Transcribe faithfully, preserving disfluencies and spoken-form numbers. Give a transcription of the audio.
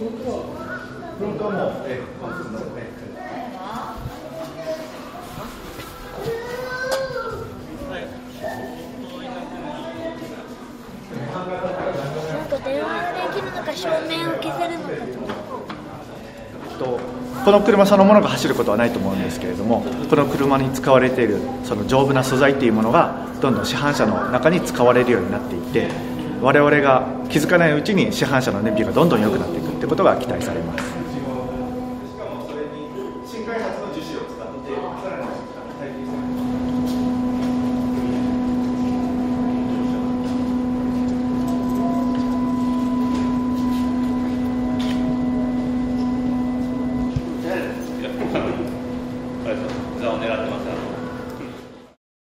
フロントはもう、えー、まあ、普通の、えなんか電話できるのか照明を消せるのかととこの車そのものが走ることはないと思うんですけれども、この車に使われているその丈夫な素材というものがどんどん市販車の中に使われるようになっていって、我々が気づかないうちに市販車の燃費がどんどん良くなっていくということが期待されます。